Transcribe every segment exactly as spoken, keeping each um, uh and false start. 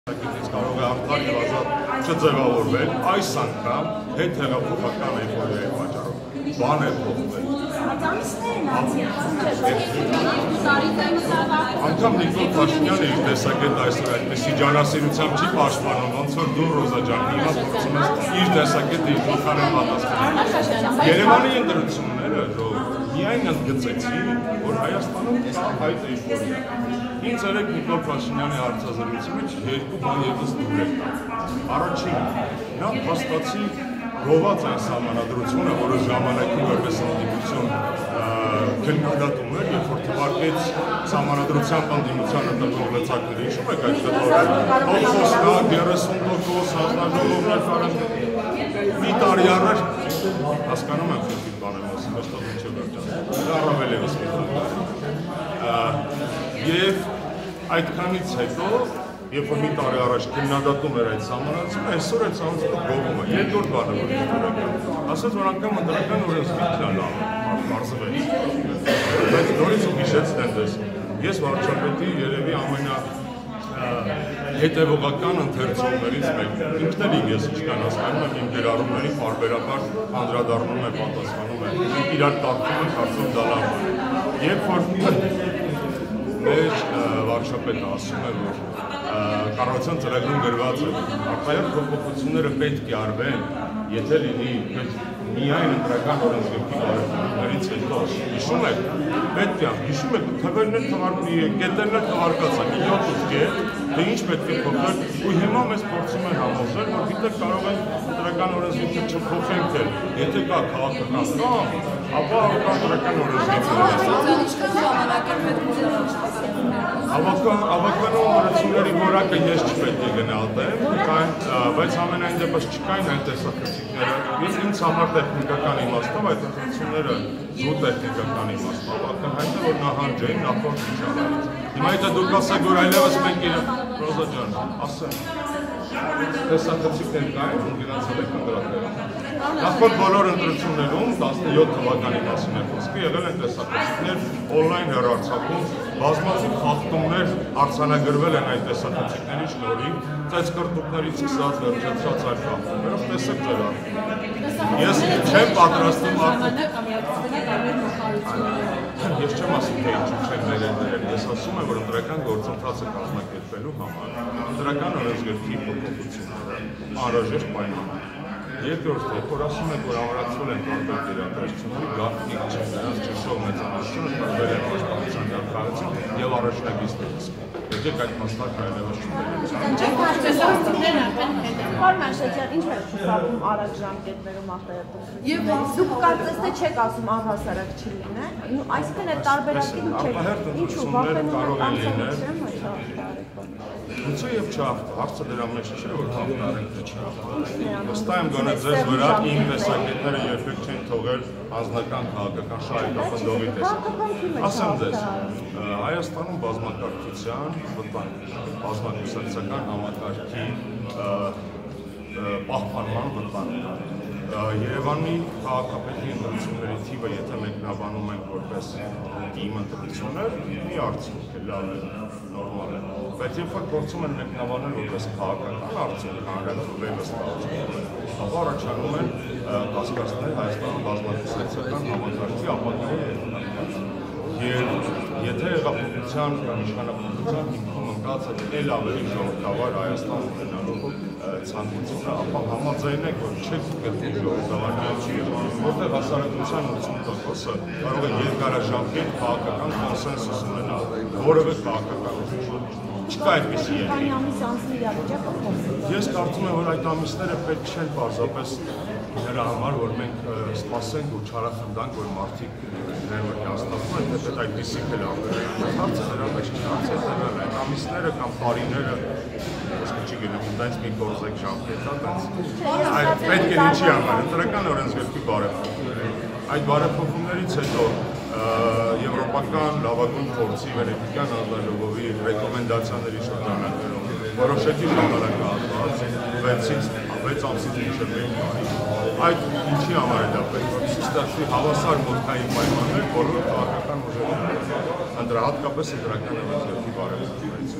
Կարող է արդար և ազատ չձևավորվել, այս անգամ հետհեղափոխական էйֆորիայի պատճառով բան է փոխվել։ Անգամ Նիկոլ Փաշինյանը իր տեսակետը այսօր այդպեսի ջանասիրությամբ չի պաշտպանում, ոնց որ դու Ռոզա ջան, հիմա փորձում ես իր տեսակետը իր փոխարեն պատասխանել։ Երևանի ընտրությունները միայն ընդգծեցին, որ Հայաստանում կա այդ էйֆորիա։ Ինձ երեք Նիկոլ Փաշինյանի հարցազրույցի մեջ երկու բան ևս դուր եք տալ։ Առաջին, նա փաստացի գոված այն սահմանադրությունը, որը ժամանակին որպես ընդդիմություն քննադատում էր, երբ որ թվարկեց սահմանադրությամբ ընդդիմության ընտրվող լծակները, հիշում եք այդ դեպքում փոխոսնակ երեսուն տոկոս հանձնաժողովներ ֆարան մի տարի առաջ հասկանում եմ ֆիլմի բանը մասին, ոչ թե ինչ վերջան։ Դա առավել ևս մի բան։ Եվ այդքանից հետո, երբ որ մի տարի առաջ քննադատում էր այդ սահմանադրությունը, այսօր այդ սահմանադրությունը գովում է։ Երկրորդ բանը որ դրական, ասաց, որ անգամ ընտրական օրենսգիրքն է պարզվեց։ Բայց նորից ու հիշեց տենդես։ Ես վարչապետի երևի ամենա հետևողական ընթերցողներից մեկն եմ։ Ինքն էլ ես ինչքան հասկանում եմ, իմ գրառումների պարբերաբար անդրադառնում է, պատասխանում է, իրար տակվում է, կարծում դա լավ է։ Երբ որ մեր վարչապետը ասում է, որ կառավարության ծրագրում գրված է, արտահայտ փոփոխությունները պետք է արվեն, եթե լինի միայն ընտրական օրենսգրքի բարեփոխումներից հետո, հիշում եք, պետք է, հիշում եք, թվերն էլ թվարկի, կետերն էլ թվարկած է, մի յոթ ութ կետ, թե ինչ պետք է փոխել, ու հիմա մեզ փորձում են համոզել, որ գիտեք կարող են ընտրական օրենսգիրքը չփոխենք էլ, եթե կա քաղաքական կամ, ապա կա ընտրական Ավականու օրենսգիրքների որակը ես չպետք է գնահատեմ, բայց ամենայն դեպս չկային այն տեսախցիկները, ես ինձ համար տեխնիկական իմաստով այդ ընտրությունները զուտ տեխնիկական իմաստով ակնհայտ է, որ նահանջ էին նախորդ միջավայրից։ Հիմա եթե դուք ասեք, որ այլևս մենք իր Ռոզա ջան, ասեմ, տեսախցիկներ կային, ու գնացել եք ընտրակները։ Նախորդ բոլոր ընտրություններում տասնյոթ թվականի մասին է խոսքը, եղել են տեսախցիկներ օնլայն հեռարձակում, բազմաթիվ խախտումներ արձանագրվել են այդ տեսախցիկների շնորհիվ, ծեծկռտուքներից սկսած վերջացած այլ խախտումներով, տեսեք ձեր արդյունքը։ Ես չեմ պատրաստում Ես չեմ ասում, թե ինչու չեն վերել, ես ասում եմ, որ ընտրական գործընթացը կազմակերպելու համար ընտրական օրենսգրքի փոփոխությունները անհրաժեշտ պայման են։ Երկրորդ է, որ ասում եք, որ ամրացվել են տարբեր դերակատարությունների գաղտնիք չէ, նրանց ճշտող մեծամասնությունը տրվել են պաշտպանության գաղտնիքություն եւ առաջնագիծներ սկսում։ Եկեք այդ փաստարկը այլևս Պարոն Շրջան, ինչ եք շփվում առաջ ժամկետներում արտահայտում։ Եվ դուք կարծես թե չեք ասում առհասարակ չի լինեն, այսինքն այդ տարբերակի դուք չեք ինչու վախենում եք Գուցե եւ չհաղթ, հարցը դրա մեջ չէ, որ հաղթարենք թե չհաղթարենք։ Վստահ եմ գոնե ձեզ վրա իմ տեսակետները երբեք չեն թողել անձնական քաղաքական շահեկապնդողի տեսակետ։ Ասեմ ձեզ, Հայաստանում բազմակարգության վտանգ, բազմակուսակցական համակարգի պահպանման վտանգ։ Երևանի քաղաքապետի ընտրությունների թիվը, եթե մեկնաբանում ենք որպես թիմ ընտրություններ, մի արդյունք է, լավ է, նորմալ է։ Բայց երբ որ փորձում են մեկնաբանել որպես քաղաքական արդյունք, հանրայինորեն ստացվում, ապա առաջանում են կասկածներ Հայաստանում բազմակուսակցական համակարգի ապագայի եւ եթե հեղափոխության իշխանապետության հիմքում ընկած է էլ ավելի ժողովրդավար Հայաստան ունենալու ցանկությունը, ապա համաձայնեք, որ չեք գտնում ժողովրդավարություն, որտեղ հասարակության ութսուն տոկոսը կարող է երկարաժամկետ քաղաքական կոնսենսուս ունենալ, որևէ քաղաքական չկա այդպիսի երկիր։ Ես կարծում եմ, որ այդ ամիսները պետք չեն պարզապես նրա համար, որ մենք սպասենք ու չարախնդանք, որ մարդիկ իրեն որ հաստատվում են, թե պետք այդպիսի էլ ավելային հարցը նրա մեջ չի, հարցը հետևել են ամիսները կամ տարիները, ոսկե չի գնում, դենց մի գործեք ժամկետա, դենց պետք է ինչի համար, ընտրական օրենսգրքի բարեփոխումներ, այդ բարեփոխումներից հետո եվրոպական լավագույն փորձի Վենետիկյան հանձնաժողովի ռեկոմենդացիաների շրջանակներում որոշակի ժամանակահատված վեցից վեց ամսից մինչև մեկ տարի այդ ինչի համար է դա պետք է ստացվի հավասար մոդկային պայմաններ բոլոր քաղաքական ուժերի ընտրահատկապես ընտրական օրենսգրքի բարեփոխումներից հետո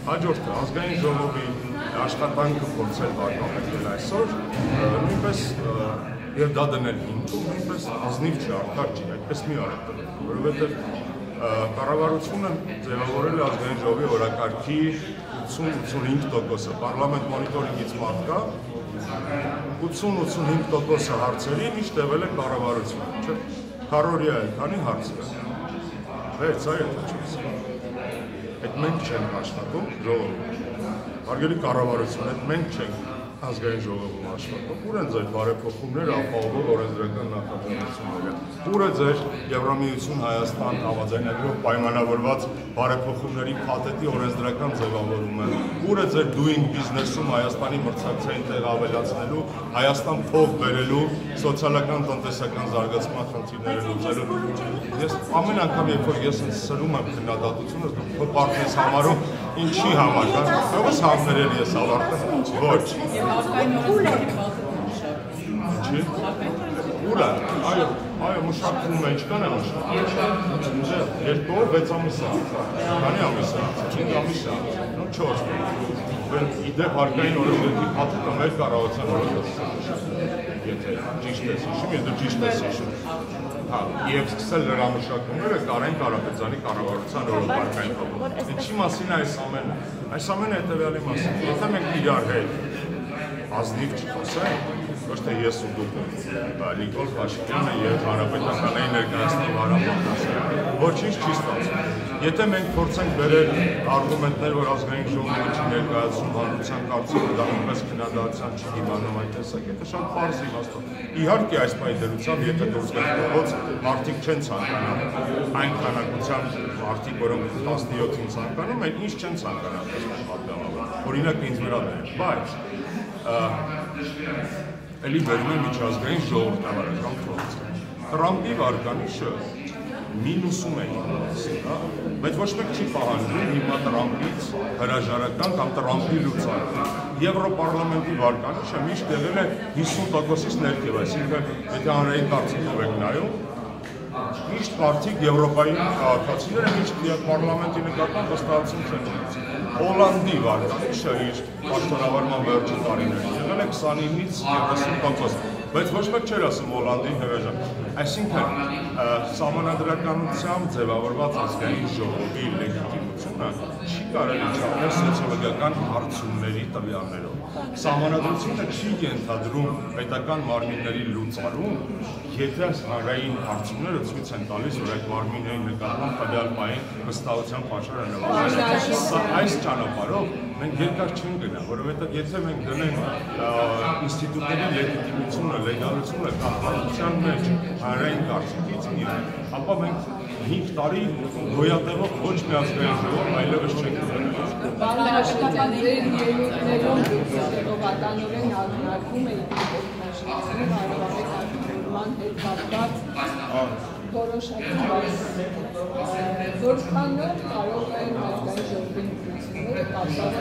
Հաջորդը ազգային ժողովի աշխատանքը փորձել վարկանել այսօր, նույնպես եւ դա դնել ինքնու, նույնպես ազնիվ չի, արդար չի, այդպես մի արեք դնել, որովհետեւ կառավարությունը ձևավորել է ազգային ժողովի օրակարգի ութսուն-ութսունհինգ տոկոսը, պարլամենտ մոնիտորինգից մարդ կա, ութսուն-ութսունհինգ տոկոսը հարցերի միշտ տևել է կառավարությունը, չէ՞, քառօրյա է, քանի հարց կա։ Վեց, այո, չէ՞։ Այդ մենք չենք աշխատում ժողովում, հարգելի կառավարություն, այդ մենք չենք ազգային ժողովում աշխատում, ուր են ձեր բարեփոխումները ապահովող օրենսդրական նախաձեռնությունները, ուր է ձեր Եվրամիություն Հայաստան համաձայնագրով պայմանավորված բարեփոխումների փաթեթի օրենսդրական ձևավորումը, ուր է ձեր doing business-ում Հայաստանի մրցակցային տեղ ավելացնելու, Հայաստան փող բերելու, սոցիալական տնտեսական զարգացման խնդիրները լուծելու։ Ես ամեն անգամ, երբ որ ես սրում եմ քննադատությունը, դու պարտես համարում ինչի համար, ո՞ս համերել ես ավարտել, ոչ։ Ինչի՞։ Ուր է, այո, այո, մշակվում է, ինչքան է մշակվում։ Երկու, վեց ամիս է, քանի ամիս է, չինգ ամիս է, չորս։ Իդեպ հարկային օրենսդրական փաթեթը մեր կառավարության օրենսդրական եթե ճիշտ ես հիշում, ես դու ճիշտ ես հիշում։ Հա, եւ սկսել լրամշակումները Կարեն Կարապետյանի կառավարության օրակարգային փոփոխ։ Ինչի մասին է այս ամենը։ Այս ամենը հետեւյալի մասին։ Եթե մենք իրար հետ ազնիվ չխոսենք, ոչ թե ես ու դուք, Նիկոլ Փաշինյանը եւ Հանրապետականային ներկայացնող Հարապետյանը, ոչինչ չի ստացվում։ Եթե մենք փորձենք բերել արգումենտներ, որ ազգային ժողովը չի ներկայացում հանրության կարծիքը, դա նույնպես քննադատության չի դիմանում այդ տեսակետը, շատ պարզ իմաստով։ Իհարկե այս պայմանությամբ, եթե դուրս գալու փողոց, մարդիկ չեն ցանկանում այն քանակությամբ մարդիկ, որոնք տասնյոթին ցանկանում են, ինչ չեն ցանկանում պատգամավոր։ Օրինակ ինձ վրա դեր, բայց էլի բերում է միջազգային ժողովրդավարական փորձը։ Տրամպի վարկանիշը մինուսում է հիմնասին, բայց ոչ մեկ չի պահանջում հիմա Տրամպից հրաժարական կամ Տրամպի լուծարան։ Եվրոպարլամենտի վարկանիշը միշտ եղել է հիսուն տոկոսից ներքև, այսինքն եթե հանրային կարծիքով եք նայում, միշտ մարդիկ Եվրոպայի քաղաքացիները միշտ պարլամենտի նկատմամբ վստահություն չեն ունեցել։ Հոլանդի վարկանիշը իր պաշտոնավարման վերջին տարիներին եղել է քսանինից երեսուն տոկոս, բայց ոչ մեկ չէր ասում Հոլանդին հրաժար։ Այսինքն սահմանադրականությամբ ձևավորված ազգային ժողովի լեգիտիմությունը չի կարելի չափել սոցիոլոգիական հարցումների տվյալներով։ Սահմանադրությունը չի ենթադրում պետական մարմինների լուծարում, եթե հանրային հարցումները ցույց են տալիս, որ այդ մարմինների նկատմամբ տվյալ պահին վստահության պատճառը նվազել է։ Այս ճանապարհով մենք երկար չենք գնա, որովհետև եթե մենք դնենք ինստիտուտների լեգիտիմությունը, լեգալությունը կառավարության մեջ հանրային կարծիքից միայն, ապա մենք հինգ տարի գոյատևող ոչ մի ազգային ժողով այլևս չենք ունենա։ Բարեկամական ձեր ելույթներում հետևողականորեն ակնարկում եք Փաշինյանի հարավարական հետ կապված որոշակի որքանով կարող են ազգային ժողովի ինքնությունները կապված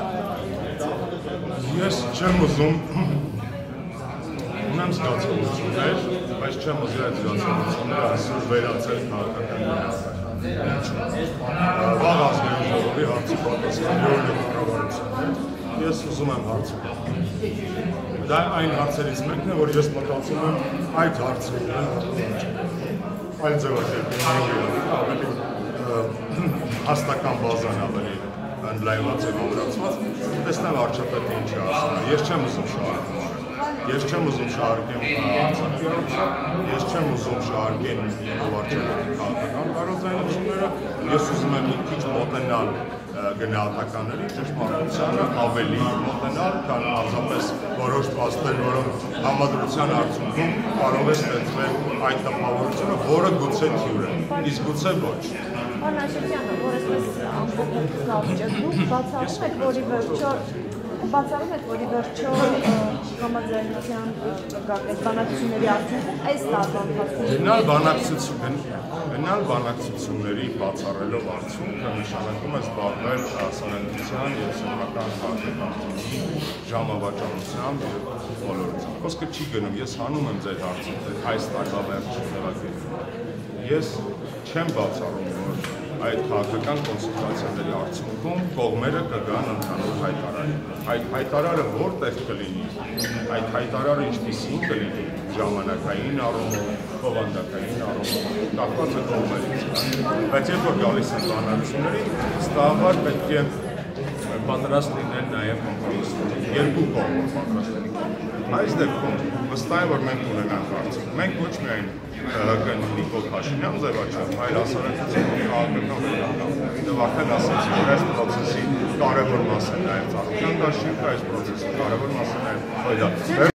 Ես չեմ ուզում ունեմ զգացողություններ, բայց չեմ ուզում այդ զգացողությունները այսօր վերացել քաղաքական իրավիճակին։ Վաղ ազգային ժողովի հարցի պատասխանատու կառավարությունն է։ Ես ուզում եմ հարցը։ Դա այն հարցերից մեկն է, որ ես մտածում եմ այդ հարցերը այլ ձևակերպի ավելի հաստական բազան ավելի ընդլայնված եւ ամրացված, տեսնեմ վարչապետը ինչ է ասում։ Ես չեմ ուզում շարունակել։ Ես չեմ ուզում շարունակեմ արձակուրդը, ես չեմ ուզում շարունակեմ վարչապետի քաղաքական տարածայնությունները, ես ուզում եմ մի քիչ մոտենալ գնահատականների ճշմարտությանը ավելի մոտենալ, քան պարզապես որոշ փաստեր, որոնք համադրության արդյունքում կարող է ստեղծվել այդ տպավորությունը, որը գուցե թյուր է, իսկ գուցե ոչ։ Պարոն Աշոտյանը, որ այսպես ամբողջ զավիճը դուք բացառում եք, որի վերջո բացառում եք, որի վերջո համաձայնության այդ բանակցությունների արդյունքում այս տարվա ընթացքում գնալ բանակցություն գնալ բանակցությունների բացառելով արդյունքը նշանակում է զբաղվել հասարակության եւ սոցիալական քաղաքականության ժամավաճառությամբ եւ ոլորտությամբ։ Խոսքը չի գնում, ես հանում եմ ձեր հարցը, այս տարվա վերջին ձևակերպումը։ Ես չեմ բացառում, որ այդ քաղաքական կոնսուլտացիաների արդյունքում կողմերը կգան ընդհանուր հայտարարի։ Այդ հայտարարը որտեղ կլինի, այդ հայտարարը ինչպիսին կլինի, ժամանակային առումով, բովանդակային առումով, կախված է կողմերից։ Բայց երբ որ գալիս են բանալությունների, ստավար պետք է պատրաստ լինեն նաև կոմպրոմիսների, երկու կողմ պատրաստ լինեն։ Այս դեպքում վստահ եմ, որ մենք ունենանք արդյունք։ Մենք ոչ միայն ՀՀԿ-ն Նիկոլ Փաշինյան ձևաչափ, այլ հասարակությունը քաղաքական վերականգնումն եւ արդեն ասացի, որ այս process-ի կարևոր մասը նաև ծաղկան դաշինքը, այս process-ի կարևոր մասը նաև